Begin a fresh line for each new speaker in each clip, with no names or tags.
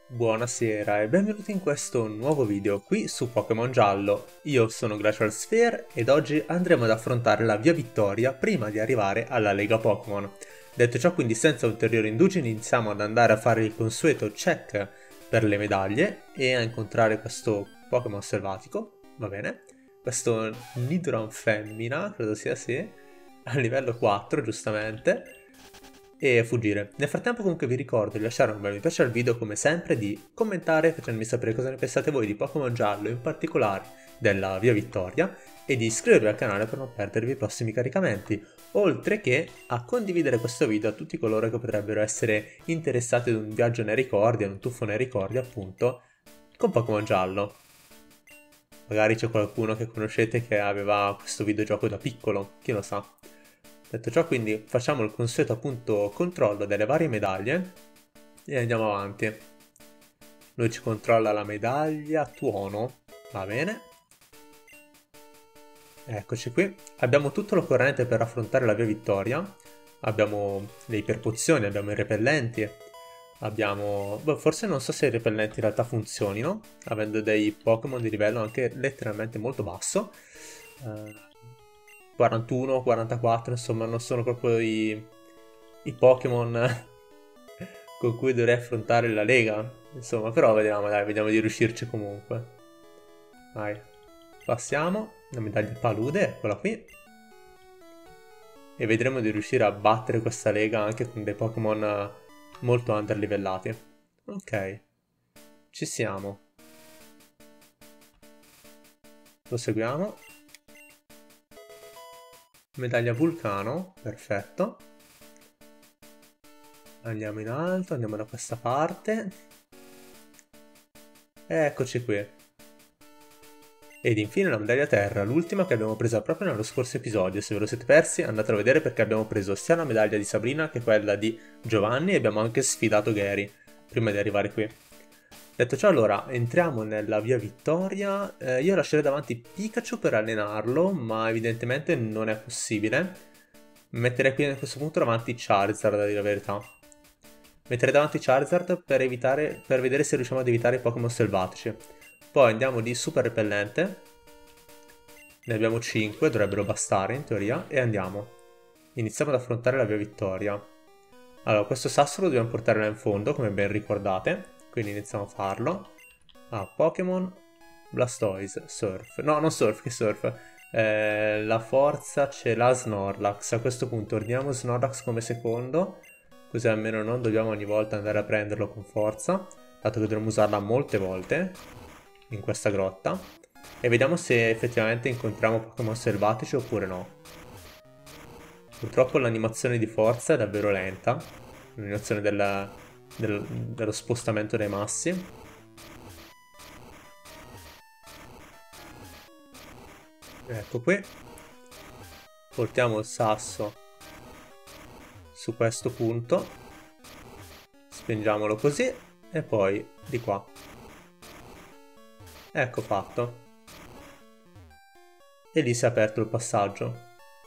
Buonasera e benvenuti in questo nuovo video qui su Pokémon Giallo. Io sono Glacial Sphere ed oggi andremo ad affrontare la via Vittoria prima di arrivare alla Lega Pokémon. Detto ciò, quindi senza ulteriori indugi iniziamo ad andare a fare il consueto check per le medaglie e a incontrare questo Pokémon selvatico, va bene? Questo Nidoran femmina, credo sia sì, a livello 4 giustamente. E fuggire. Nel frattempo comunque vi ricordo di lasciare un bel mi piace al video come sempre, di commentare facendomi sapere cosa ne pensate voi di Pokémon Giallo, in particolare della Via Vittoria, e di iscrivervi al canale per non perdervi i prossimi caricamenti, oltre che a condividere questo video a tutti coloro che potrebbero essere interessati ad un viaggio nei ricordi, ad un tuffo nei ricordi appunto, con Pokémon Giallo. Magari c'è qualcuno che conoscete che aveva questo videogioco da piccolo, chi lo sa. Detto ciò, quindi facciamo il consueto appunto controllo delle varie medaglie e andiamo avanti. Lui ci controlla la medaglia tuono, va bene. Eccoci qui. Abbiamo tutto l'occorrente per affrontare la via Vittoria. Abbiamo le iperpozioni, abbiamo i repellenti, abbiamo... Beh, forse non so se i repellenti in realtà funzionino, avendo dei Pokémon di livello anche letteralmente molto basso. 41, 44, insomma non sono proprio i Pokémon con cui dovrei affrontare la Lega. Insomma, però vediamo, dai, vediamo di riuscirci comunque. Vai, passiamo, la medaglia palude, eccola qui. E vedremo di riuscire a battere questa Lega anche con dei Pokémon molto underlivellati. Ok, ci siamo. Proseguiamo. Medaglia vulcano, perfetto. Andiamo in alto, andiamo da questa parte. Eccoci qui. Ed infine la medaglia terra, l'ultima che abbiamo preso proprio nello scorso episodio. Se ve lo siete persi andatelo a vedere perché abbiamo preso sia la medaglia di Sabrina che quella di Giovanni e abbiamo anche sfidato Gary prima di arrivare qui. Detto ciò, allora, entriamo nella via Vittoria. Io lascerei davanti Pikachu per allenarlo, ma evidentemente non è possibile. Metterei qui a questo punto davanti Charizard, a dire la verità. Metterei davanti Charizard per vedere se riusciamo ad evitare i Pokémon selvatici. Poi andiamo di super repellente. Ne abbiamo 5, dovrebbero bastare in teoria. E andiamo. Iniziamo ad affrontare la via Vittoria. Allora, questo sasso lo dobbiamo portare là in fondo, come ben ricordate. Quindi iniziamo a farlo. Pokémon, Blastoise, Surf. No, non Surf, che Surf. La forza ce l'ha Snorlax. A questo punto ordiniamo Snorlax come secondo, così almeno non dobbiamo ogni volta andare a prenderlo con forza, dato che dovremo usarla molte volte in questa grotta. E vediamo se effettivamente incontriamo Pokémon selvatici oppure no. Purtroppo l'animazione di forza è davvero lenta, l'animazione dello spostamento dei massi. Ecco qui. Portiamo il sasso su questo punto. Spingiamolo così e poi di qua. Ecco fatto. E lì si è aperto il passaggio.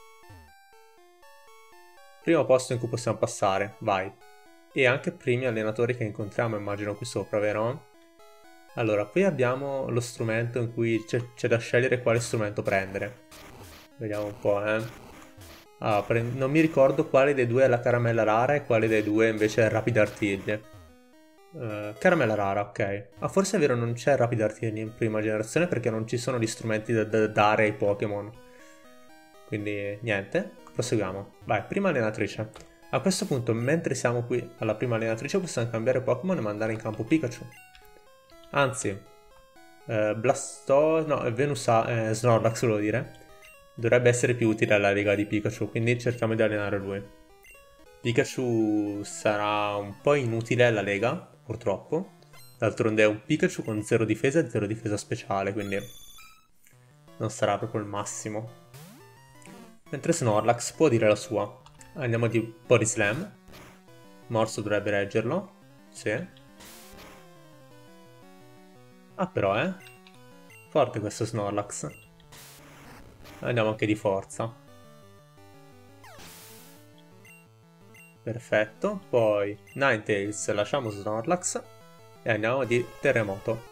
Primo posto in cui possiamo passare, vai. E anche primi allenatori che incontriamo, immagino qui sopra, vero? Allora, qui abbiamo lo strumento in cui c'è da scegliere quale strumento prendere. Vediamo un po', non mi ricordo quale dei due è la caramella rara e quale dei due invece è il rapidartiglie. Caramella rara, ok. Forse è vero, non c'è rapidartiglie in prima generazione perché non ci sono gli strumenti da dare ai Pokémon. Quindi niente, proseguiamo. Vai, prima allenatrice. A questo punto, mentre siamo qui alla prima allenatrice, possiamo cambiare Pokémon e mandare in campo Pikachu. Anzi, Blastoise, no, Snorlax volevo dire. Dovrebbe essere più utile alla Lega di Pikachu, quindi cerchiamo di allenare lui. Pikachu sarà un po' inutile alla Lega, purtroppo. D'altronde è un Pikachu con 0 difesa e 0 difesa speciale, quindi non sarà proprio il massimo. Mentre Snorlax può dire la sua. Andiamo di Body Slam. Morso dovrebbe reggerlo. Sì. Però, forte questo Snorlax. Andiamo anche di forza. Perfetto. Poi Ninetales, lasciamo Snorlax. E andiamo di terremoto.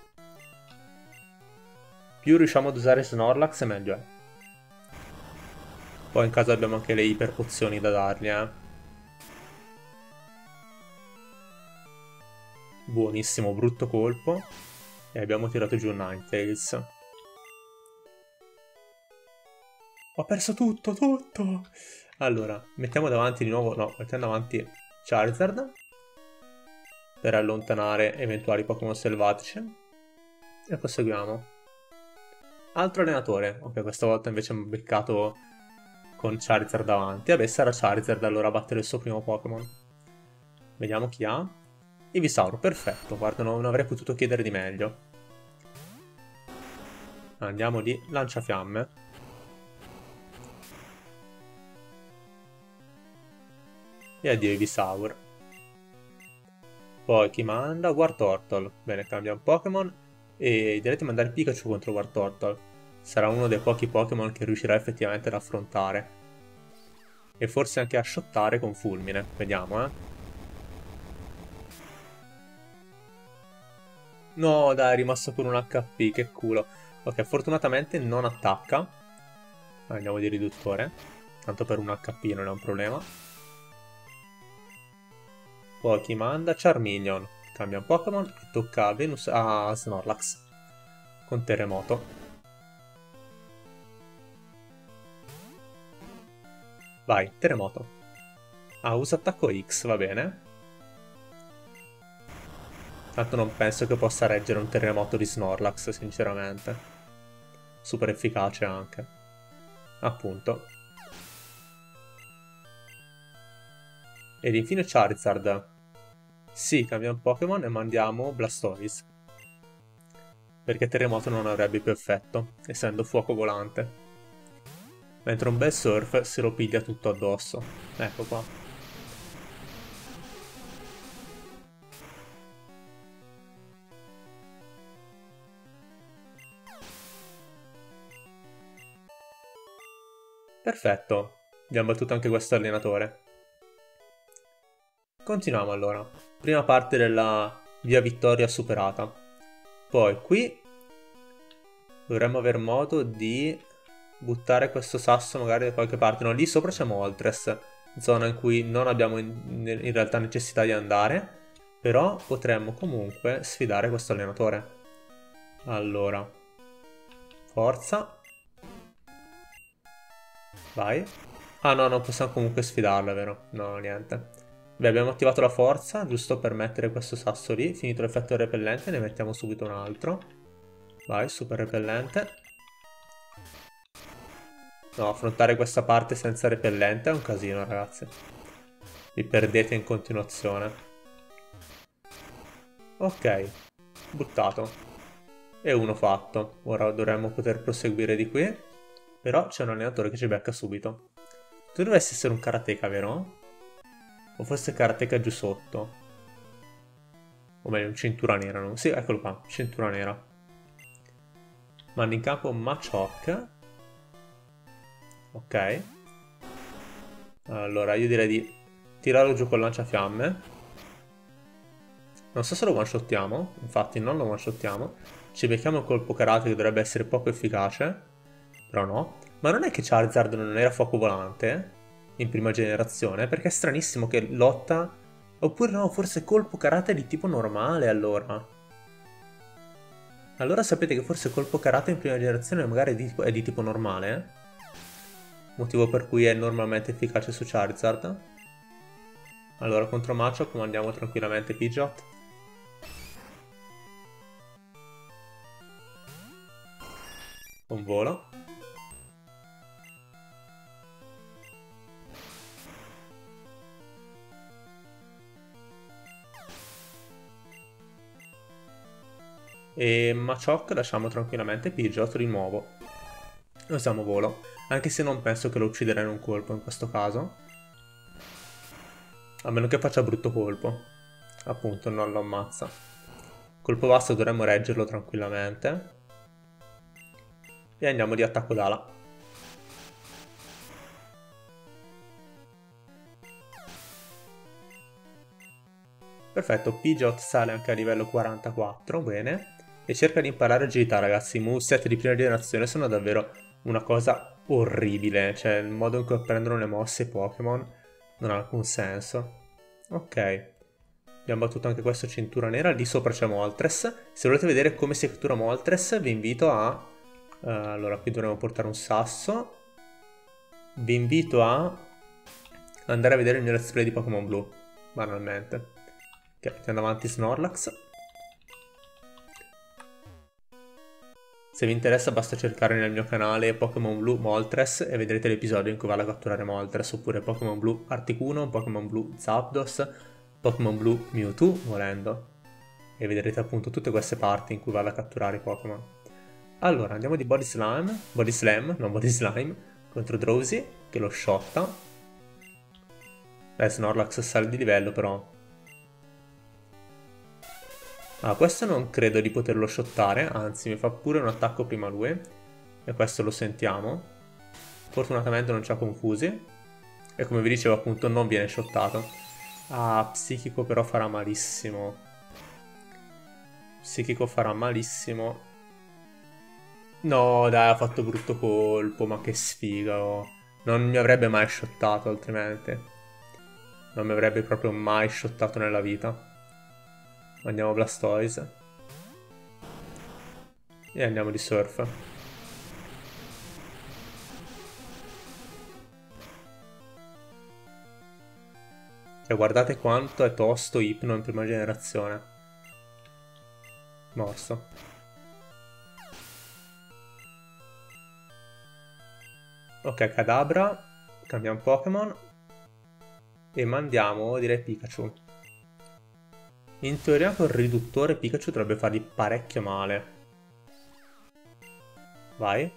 Più riusciamo ad usare Snorlax meglio è. Poi in caso abbiamo anche le iper pozioni da dargli, Buonissimo, brutto colpo. E abbiamo tirato giù Ninetales. Ho perso tutto, tutto! Allora, mettiamo davanti di nuovo... No, mettiamo davanti Charizard. Per allontanare eventuali Pokémon selvatici. E proseguiamo. Altro allenatore. Ok, questa volta invece abbiamo beccato con Charizard davanti. Vabbè, sarà Charizard allora a battere il suo primo Pokémon. Vediamo chi ha. Ivysaur, perfetto. Guarda, non avrei potuto chiedere di meglio. Andiamo di lanciafiamme. E addio Ivysaur. Poi chi manda? Wartortle. Bene, cambia un Pokémon. E direi di mandare Pikachu contro Wartortle. Sarà uno dei pochi Pokémon che riuscirà effettivamente ad affrontare. E forse anche a shottare con fulmine. Vediamo, No, dai, è rimasto con un HP, che culo. Ok, fortunatamente non attacca. Andiamo di riduttore. Tanto per un HP non è un problema. Poi chi manda? Charmeleon. Cambia un Pokémon e tocca a Venus a Snorlax. Con terremoto. Vai, terremoto. Ah, usa attacco X, va bene. Tanto non penso che possa reggere un terremoto di Snorlax, sinceramente. Super efficace anche. Appunto. Ed infine Charizard. Sì, cambiamo Pokémon e mandiamo Blastoise. Perché terremoto non avrebbe più effetto, essendo fuoco volante. Mentre un bel surf se lo piglia tutto addosso. Ecco qua. Perfetto. Abbiamo battuto anche questo allenatore. Continuiamo allora. Prima parte della via vittoria superata. Poi qui dovremmo aver modo di buttare questo sasso magari da qualche parte. No, lì sopra c'è Moltres, zona in cui non abbiamo in realtà necessità di andare, però potremmo comunque sfidare questo allenatore. Allora, forza. Vai. Ah no, non possiamo comunque sfidarla, vero? No, niente. Beh, abbiamo attivato la forza, giusto per mettere questo sasso lì. Finito l'effetto repellente, ne mettiamo subito un altro. Vai, super repellente. No, affrontare questa parte senza repellente è un casino, ragazzi. Vi perdete in continuazione. Ok, buttato. E uno fatto. Ora dovremmo poter proseguire di qui. Però c'è un allenatore che ci becca subito. Tu dovresti essere un karateka, vero? O forse karateka giù sotto. O meglio, un cintura nera, no? Sì, eccolo qua, cintura nera. Manda in campo Machoke. Ok. Allora, io direi di tirarlo giù col lanciafiamme. Non so se lo one-shottiamo, infatti non lo one-shottiamo. Ci becchiamo un colpo karate che dovrebbe essere poco efficace. Però no. Ma non è che Charizard non era fuoco volante in prima generazione? Perché è stranissimo che lotta... Oppure no, forse colpo karate di tipo normale allora. Allora sapete che forse colpo karate in prima generazione magari è di tipo normale? Motivo per cui è normalmente efficace su Charizard. Allora contro Machop mandiamo tranquillamente Pidgeot. Un volo. E Machoke lasciamo tranquillamente Pidgeot di nuovo. E usiamo volo. Anche se non penso che lo ucciderà in un colpo in questo caso. A meno che faccia brutto colpo. Appunto, non lo ammazza. Colpo basso dovremmo reggerlo tranquillamente. E andiamo di attacco d'ala. Perfetto, Pidgeot sale anche a livello 44, bene. E cerca di imparare agilità, ragazzi. I moveset di prima generazione sono davvero una cosa orribile. Cioè, il modo in cui apprendono le mosse i Pokémon non ha alcun senso. Ok. Abbiamo battuto anche questo cintura nera. Lì sopra c'è Moltres. Se volete vedere come si cattura Moltres, vi invito a... allora, qui dovremmo portare un sasso. Vi invito a andare a vedere il mio let's play di Pokémon Blu, banalmente. Ok, mettiamo avanti Snorlax. Se vi interessa basta cercare nel mio canale Pokémon Blu Moltres e vedrete l'episodio in cui vado a catturare Moltres, oppure Pokémon Blu Articuno, Pokémon Blu Zapdos, Pokémon Blu Mewtwo, volendo. E vedrete appunto tutte queste parti in cui vado a catturare i Pokémon. Allora, andiamo di Body Slime, contro Drowsy, che lo shotta. Snorlax sale di livello però. Ah, questo non credo di poterlo shottare, anzi mi fa pure un attacco prima lui. E questo lo sentiamo. Fortunatamente non ci ha confusi. E come vi dicevo appunto non viene shottato. Ah, Psichico però farà malissimo. Psichico farà malissimo. No, dai, ha fatto brutto colpo, ma che sfiga. Oh. Non mi avrebbe mai shottato altrimenti. Non mi avrebbe proprio mai shottato nella vita. Andiamo Blastoise. E andiamo di Surf. E guardate quanto è tosto Ipno in prima generazione. Morso. Ok, Kadabra. Cambiamo Pokémon. E mandiamo, direi, Pikachu. In teoria col riduttore Pikachu dovrebbe fargli parecchio male. Vai.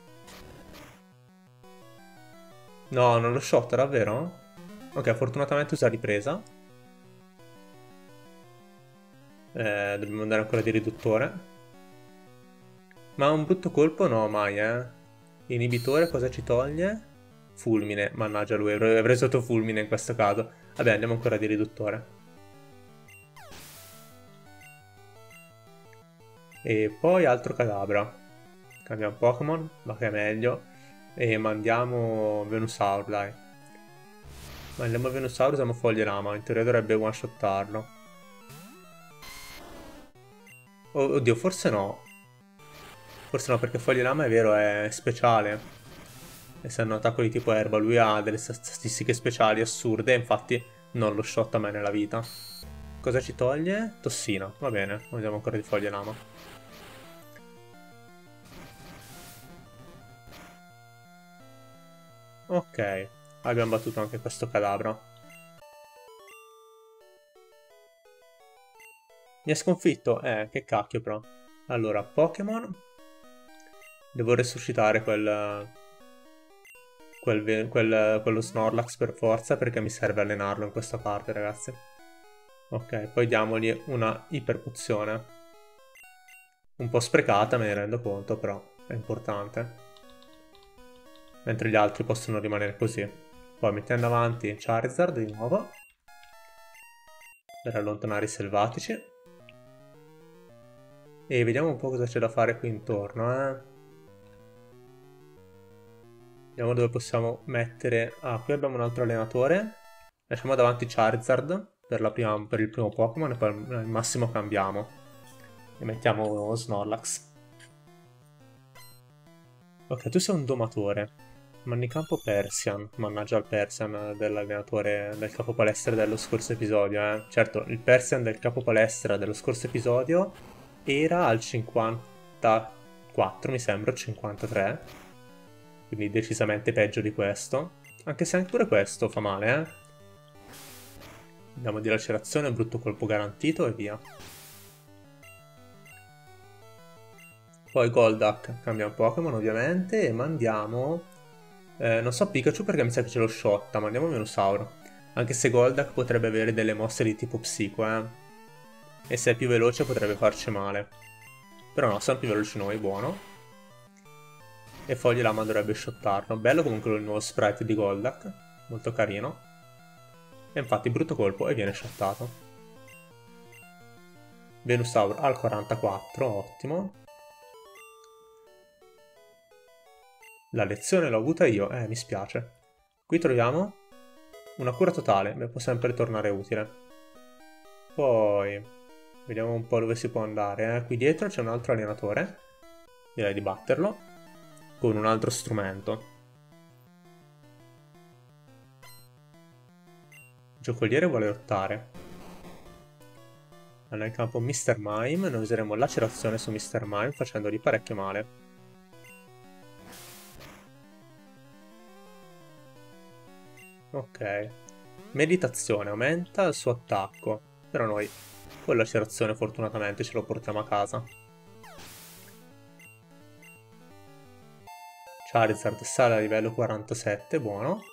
No, non lo shotta davvero? Ok, fortunatamente usa ripresa. Dobbiamo andare ancora di riduttore. Ma un brutto colpo no, mai, Inibitore cosa ci toglie? Fulmine, mannaggia lui, avrei usato fulmine in questo caso. Vabbè, andiamo ancora di riduttore. E poi altro Kadabra. Cambiamo Pokémon, ma che è meglio. E mandiamo Venusaur, dai. Mandiamo Venusaur, usiamo Foglie Lama. In teoria dovrebbe one-shottarlo. Oddio, forse no. Forse no, perché Foglie Lama è vero, è speciale. Essendo un attacco di tipo erba, lui ha delle statistiche speciali assurde, infatti non lo shotta mai nella vita. Cosa ci toglie? Tossina, va bene, usiamo ancora di Foglie Lama. Ok, abbiamo battuto anche questo Kadabra. Mi ha sconfitto? Che cacchio però. Allora, Pokémon. Devo resuscitare quello Snorlax per forza, perché mi serve allenarlo in questa parte, ragazzi. Ok, poi diamogli una iperpozione. Un po' sprecata, me ne rendo conto, però è importante. Mentre gli altri possono rimanere così. Poi mettiamo avanti Charizard di nuovo. Per allontanare i selvatici. E vediamo un po' cosa c'è da fare qui intorno, Vediamo dove possiamo mettere... Ah, qui abbiamo un altro allenatore. Lasciamo davanti Charizard per il primo Pokémon e poi al massimo cambiamo. E mettiamo Snorlax. Ok, tu sei un domatore. Mannicampo Persian. Mannaggia il Persian dell'allenatore del capo palestra dello scorso episodio, Certo, il Persian del capo palestra dello scorso episodio era al 54, mi sembra, 53. Quindi decisamente peggio di questo. Anche se anche pure questo fa male, Andiamo di lacerazione, brutto colpo garantito e via. Poi Golduck, cambiamo Pokémon ovviamente e mandiamo... non so Pikachu perché mi sa che ce l'ho shotta, mandiamo Venusaur. Anche se Golduck potrebbe avere delle mosse di tipo psico, E se è più veloce potrebbe farci male. Però no, siamo più veloci noi, buono. E Foglie Lama dovrebbe shottarlo. Bello comunque il nuovo sprite di Golduck, molto carino. E infatti brutto colpo e viene shottato. Venusaur al 44, ottimo. La lezione l'ho avuta io, mi spiace. Qui troviamo una cura totale, mi può sempre tornare utile. Poi, vediamo un po' dove si può andare. Qui dietro c'è un altro allenatore. Direi di batterlo con un altro strumento. Il giocoliere vuole lottare. Allora in campo Mr. Mime, noi useremo lacerazione su Mr. Mime facendogli parecchio male. Ok. Meditazione aumenta il suo attacco, però noi con lacerazione fortunatamente ce lo portiamo a casa. Charizard sale a livello 47, buono.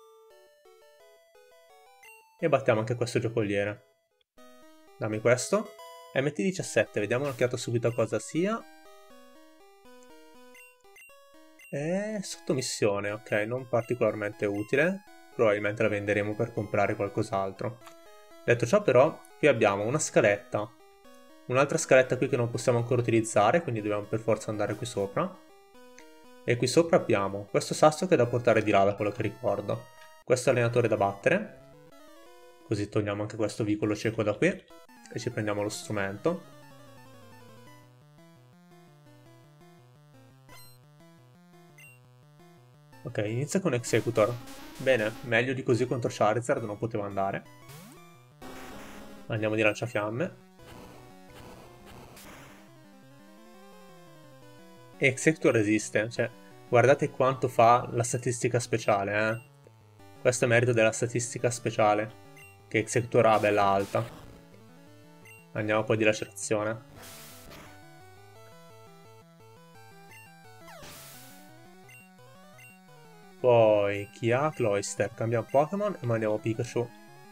E battiamo anche questo giocoliere. Dammi questo. MT17, vediamo un'occhiata subito a cosa sia. Sottomissione, ok, non particolarmente utile. Probabilmente la venderemo per comprare qualcos'altro. Detto ciò però, qui abbiamo una scaletta. Un'altra scaletta qui che non possiamo ancora utilizzare, quindi dobbiamo per forza andare qui sopra. E qui sopra abbiamo questo sasso che è da portare di là, da quello che ricordo. Questo allenatore da battere. Così togliamo anche questo vicolo cieco da qui. E ci prendiamo lo strumento. Ok, inizia con Executor. Bene, meglio di così contro Charizard non poteva andare. Andiamo di lanciafiamme. E Executor resiste, cioè, guardate quanto fa la statistica speciale, eh. Questo è merito della statistica speciale, che Executor ha bella alta. Andiamo poi di lacerazione. Poi chi ha? Cloyster. Cambiamo Pokémon e mandiamo Pikachu.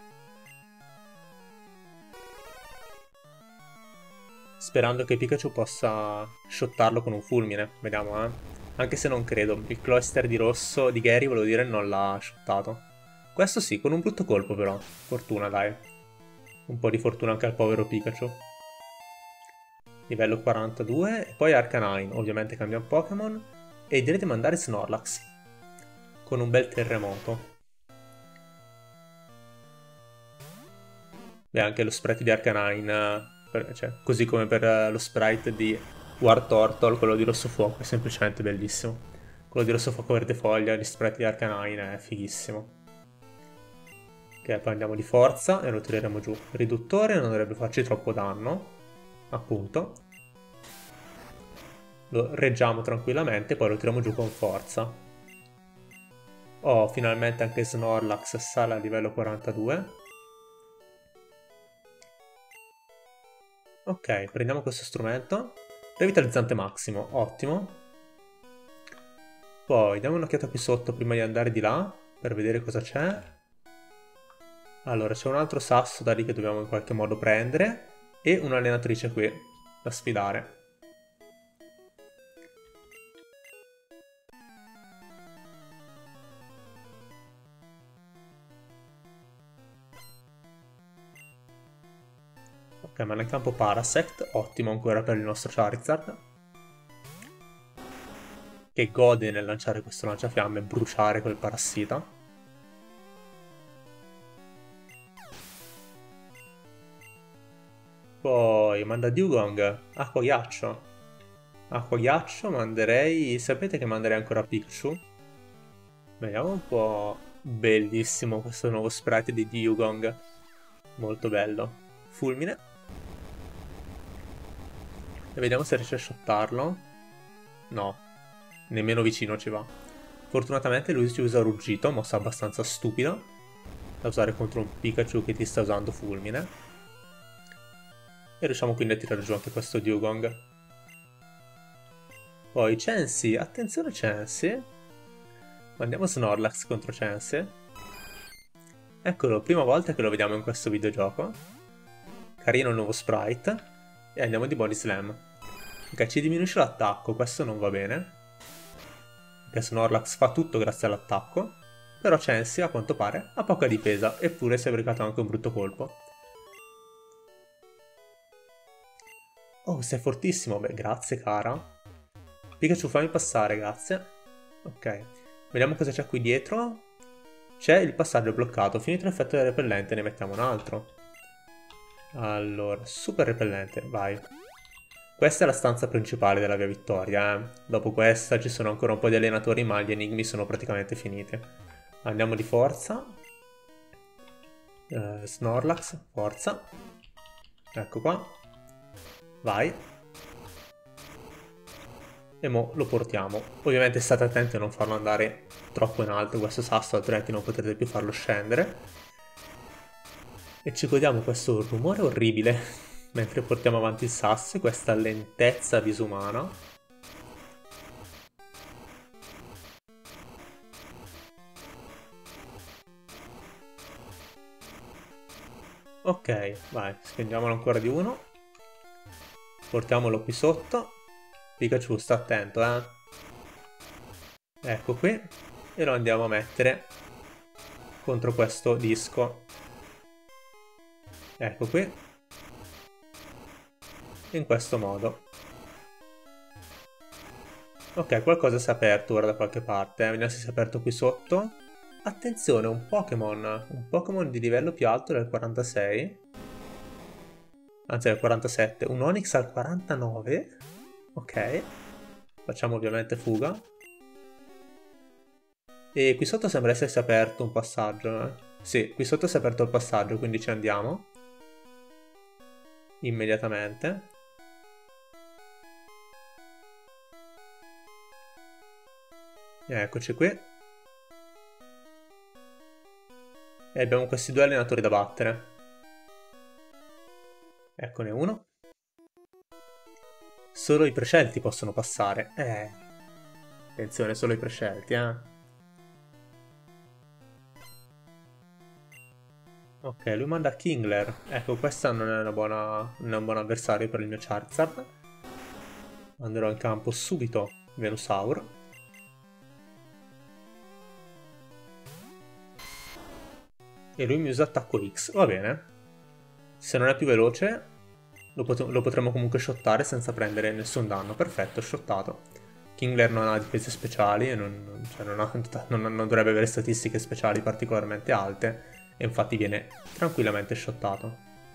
Sperando che Pikachu possa shottarlo con un fulmine. Vediamo, eh. Anche se non credo. Il Cloyster di rosso di Gary, volevo dire, non l'ha shottato. Questo sì, con un brutto colpo però. Fortuna, dai. Un po' di fortuna anche al povero Pikachu. Livello 42. E poi Arcanine. Ovviamente cambiamo Pokémon. E direi di mandare Snorlax. Con un bel terremoto. E anche lo sprite di Arcanine, cioè, così come per lo sprite di War Turtle, quello di Rosso Fuoco, è semplicemente bellissimo. Quello di Rosso Fuoco Verde Foglia, gli sprite di Arcanine è fighissimo. Ok, poi andiamo di forza e lo tireremo giù. Riduttore non dovrebbe farci troppo danno, appunto. Lo reggiamo tranquillamente, poi lo tiriamo giù con forza. Oh, finalmente anche Snorlax sale a livello 42. Ok, prendiamo questo strumento. Revitalizzante massimo, ottimo. Poi diamo un'occhiata qui sotto prima di andare di là, per vedere cosa c'è. Allora, c'è un altro sasso da lì che dobbiamo in qualche modo prendere. E un'allenatrice qui, da sfidare. Ok, ma nel campo Parasect, ottimo ancora per il nostro Charizard. Che gode nel lanciare questo lanciafiamme e bruciare quel parassita. Poi manda Dewgong, acqua ghiaccio. Acqua ghiaccio manderei... Sapete che manderei ancora Pikachu? Vediamo un po'... Bellissimo questo nuovo sprite di Dewgong. Molto bello. Fulmine. E vediamo se riesce a shottarlo. No. Nemmeno vicino ci va. Fortunatamente lui ci usa ruggito, mossa abbastanza stupida da usare contro un Pikachu che ti sta usando fulmine. E riusciamo quindi a tirare giù anche questo Dewgong. Poi Chansey, attenzione Chansey. Mandiamo Snorlax contro Chansey. Eccolo, prima volta che lo vediamo in questo videogioco. Carino il nuovo sprite. E andiamo di Body Slam. Ok, ci diminuisce l'attacco, questo non va bene. Perché Snorlax fa tutto grazie all'attacco. Però Chansey, a quanto pare, ha poca difesa, eppure si è beccato anche un brutto colpo. Oh, sei fortissimo. Beh, grazie, cara. Pikachu, fammi passare, grazie. Ok. Vediamo cosa c'è qui dietro. C'è il passaggio bloccato. Finito l'effetto del repellente, ne mettiamo un altro. Allora, super repellente, vai. Questa è la stanza principale della via Vittoria, eh. Dopo questa ci sono ancora un po' di allenatori, ma gli enigmi sono praticamente finiti. Andiamo di forza. Snorlax, forza. Ecco qua. Vai. E mo lo portiamo. Ovviamente state attenti a non farlo andare troppo in alto questo sasso, altrimenti non potrete più farlo scendere. E ci godiamo questo rumore orribile mentre portiamo avanti il sasso e questa lentezza disumana. Ok, vai, spendiamolo ancora di uno. Portiamolo qui sotto. Pikachu, sta attento, eh. Ecco qui. E lo andiamo a mettere contro questo disco. Ecco qui. In questo modo. Ok, qualcosa si è aperto ora da qualche parte. Vediamo se si è aperto qui sotto. Attenzione, un Pokémon di livello più alto del 46. Anzi, del 47. Un Onix al 49. Ok. Facciamo ovviamente fuga. E qui sotto sembra essersi aperto un passaggio, eh? Sì, qui sotto si è aperto il passaggio, quindi ci andiamo. Immediatamente. Eccoci qui. E abbiamo questi due allenatori da battere. Eccone uno. Solo i prescelti possono passare. Attenzione, solo i prescelti, eh. Ok, lui manda Kingler. Ecco, questa non è un buon avversario per il mio Charizard. Manderò in campo subito Venusaur. E lui mi usa attacco X. Va bene. Se non è più veloce, lo potremo comunque shottare senza prendere nessun danno. Perfetto, shottato. Kingler non ha difese speciali e non dovrebbe avere statistiche speciali particolarmente alte. E infatti viene tranquillamente shottato.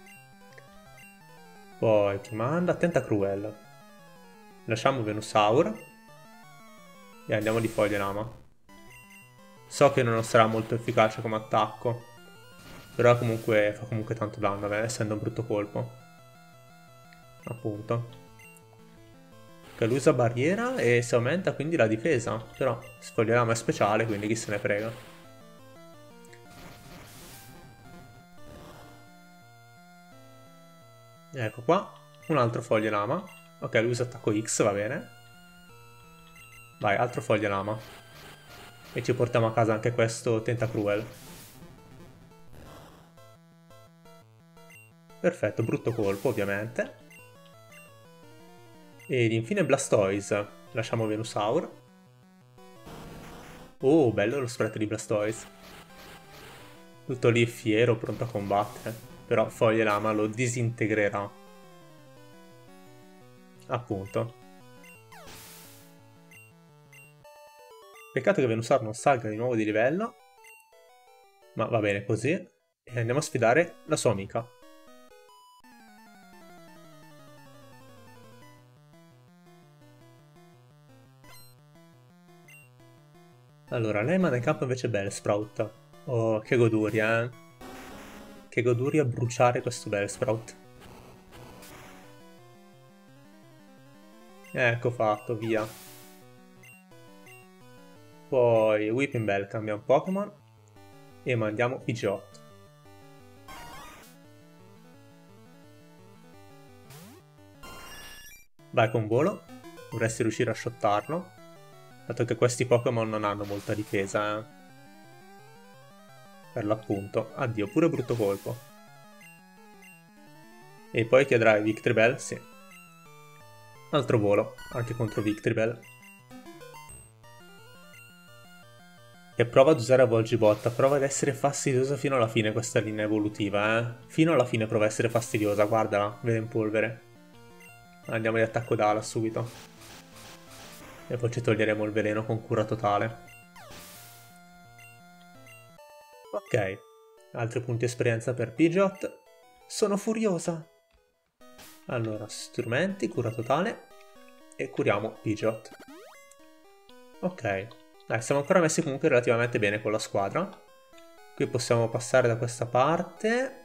Poi chi manda? Tentacruel. Lasciamo Venusaur. E andiamo di Foglia Lama. So che non sarà molto efficace come attacco. Però comunque fa comunque tanto danno, essendo un brutto colpo. Appunto. Che lui usa barriera e si aumenta quindi la difesa. Però Foglia Lama è speciale, quindi chi se ne frega. Ecco qua, un altro Foglia Lama. Ok, lui usa attacco X, va bene. Vai, altro Foglia Lama. E ci portiamo a casa anche questo Tentacruel. Perfetto, brutto colpo ovviamente. Ed infine Blastoise. Lasciamo Venusaur. Oh, bello lo spread di Blastoise. Tutto lì fiero, pronto a combattere. Però Foglia Lama lo disintegrerà. Appunto. Peccato che Venusaur non salga di nuovo di livello. Ma va bene così. E andiamo a sfidare la sua amica. Allora, lei manda in campo invece Bellsprout. Oh, che goduria, eh. Che goduria bruciare questo Bellsprout. Ecco fatto, via. Poi Weeping Bell cambia un Pokémon. E mandiamo Pidgeotto. Vai con volo. Dovresti riuscire a shottarlo. Dato che questi Pokémon non hanno molta difesa, eh. Per l'appunto. Addio, pure brutto colpo. E poi chiederai Victreebel? Sì. Altro volo, anche contro Victreebel. E prova ad usare Avvolgibotta, prova ad essere fastidiosa fino alla fine questa linea evolutiva, eh. Fino alla fine prova a essere fastidiosa, guardala, vede in polvere. andiamo di attacco d'ala subito. E poi ci toglieremo il veleno con cura totale. Ok, altri punti esperienza per Pidgeot. Sono furiosa! Allora, strumenti, cura totale. E curiamo Pidgeot. Ok, dai, siamo ancora messi comunque relativamente bene con la squadra. Qui possiamo passare da questa parte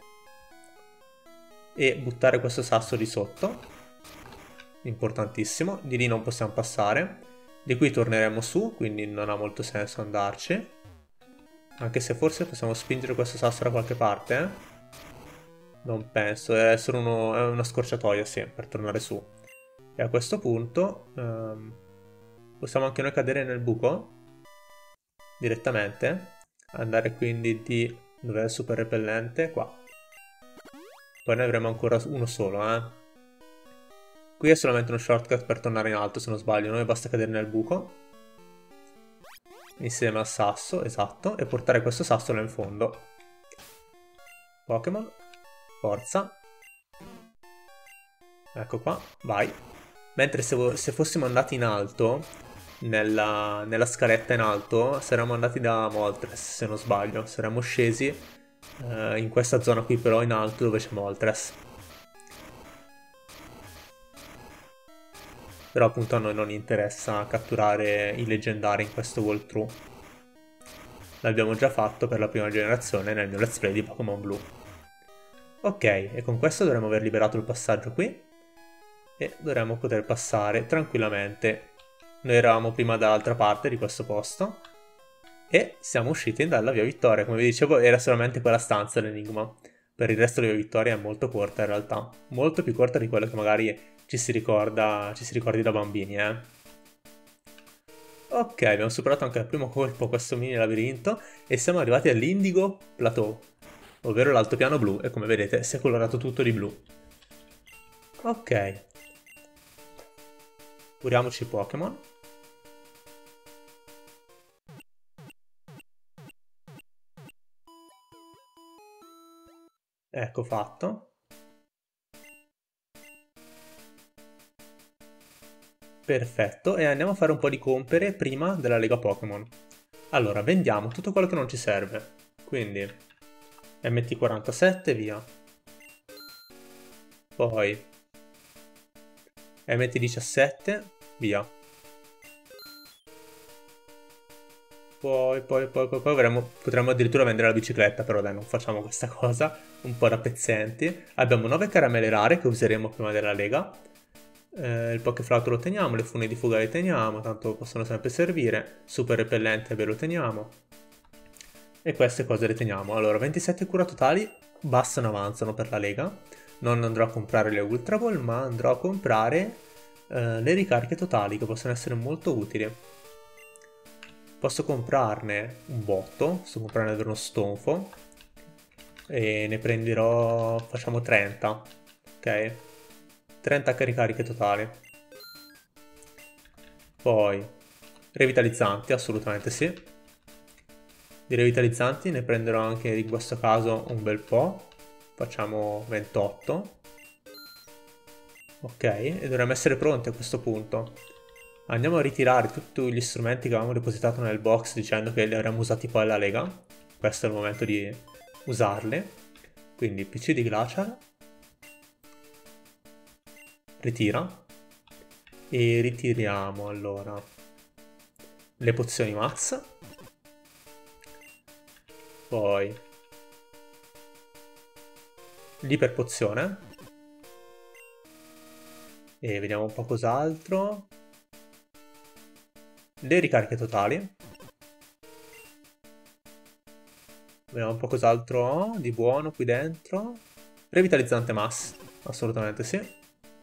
e buttare questo sasso di sotto. Importantissimo. Di lì non possiamo passare. Di qui torneremo su, quindi non ha molto senso andarci. Anche se forse possiamo spingere questo sasso da qualche parte, eh? Non penso, è solo è una scorciatoia, sì, per tornare su. E a questo punto possiamo anche noi cadere nel buco direttamente. Andare quindi di dove è il super repellente, qua. Poi ne avremo ancora uno solo, eh. Qui è solamente uno shortcut per tornare in alto, se non sbaglio. Noi basta cadere nel buco. Insieme al sasso, esatto. E portare questo sasso là in fondo. Pokémon. Forza. Ecco qua, vai. Mentre se fossimo andati in alto, nella scaletta in alto, saremmo andati da Moltres, se non sbaglio. Saremmo scesi in questa zona qui però in alto dove c'è Moltres. Però appunto a noi non interessa catturare i leggendari in questo walkthrough. L'abbiamo già fatto per la prima generazione nel mio let's play di Pokémon Blu. Ok, e con questo dovremmo aver liberato il passaggio qui. E dovremmo poter passare tranquillamente. Noi eravamo prima dall'altra parte di questo posto. E siamo usciti dalla via Vittoria. Come vi dicevo era solamente quella stanza l'enigma. Per il resto la via Vittoria è molto corta in realtà. Molto più corta di quello che magari ci si ricordi da bambini, eh. Ok, abbiamo superato anche al primo colpo questo mini labirinto e siamo arrivati all'Indigo Plateau, ovvero l'altopiano blu, e come vedete si è colorato tutto di blu. Ok. Curiamoci i Pokémon. Ecco fatto. Perfetto, e andiamo a fare un po' di compere prima della Lega Pokémon. Allora, vendiamo tutto quello che non ci serve. Quindi, MT47, via. Poi, MT17, via. Poi potremmo addirittura vendere la bicicletta, però dai, non facciamo questa cosa, un po' da pezzenti. Abbiamo 9 caramelle rare che useremo prima della Lega. Il Pokéflauto lo teniamo, le fune di fuga le teniamo, tanto possono sempre servire. Super repellente ve lo teniamo. E queste cose le teniamo. Allora, 27 cura totali bastano, avanzano per la Lega. Non andrò a comprare le Ultra Ball, ma andrò a comprare le ricariche totali, che possono essere molto utili. Posso comprarne un botto, posso comprarne uno stonfo. E ne prenderò, facciamo 30, ok? 30 ricariche totali. Poi revitalizzanti, assolutamente sì. Di revitalizzanti ne prenderò anche in questo caso un bel po'. Facciamo 28. Ok, e dovremmo essere pronti a questo punto. Andiamo a ritirare tutti gli strumenti che avevamo depositato nel box dicendo che li avremmo usati poi alla Lega. Questo è il momento di usarli. Quindi PC di Glacial. Ritira. E ritiriamo allora le pozioni Max. Poi l'iperpozione. E vediamo un po' cos'altro. Le ricariche totali. Vediamo un po' cos'altro ho di buono qui dentro. Revitalizzante Mass, assolutamente sì.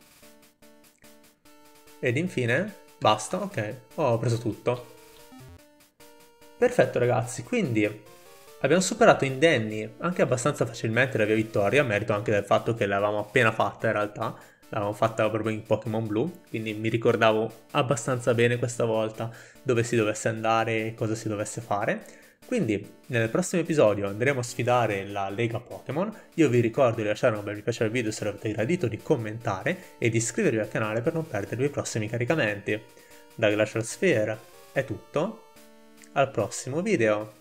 Ed infine, basta, ok, ho preso tutto. Perfetto ragazzi, quindi abbiamo superato indenni anche abbastanza facilmente la via Vittoria, merito anche del fatto che l'avevamo appena fatta in realtà. L'avevamo fatta proprio in Pokémon Blu, quindi mi ricordavo abbastanza bene questa volta dove si dovesse andare e cosa si dovesse fare. Quindi nel prossimo episodio andremo a sfidare la Lega Pokémon. Io vi ricordo di lasciare un bel mi piace al video se l'avete gradito, di commentare e di iscrivervi al canale per non perdervi i prossimi caricamenti. Da Glacial Sphere è tutto, al prossimo video!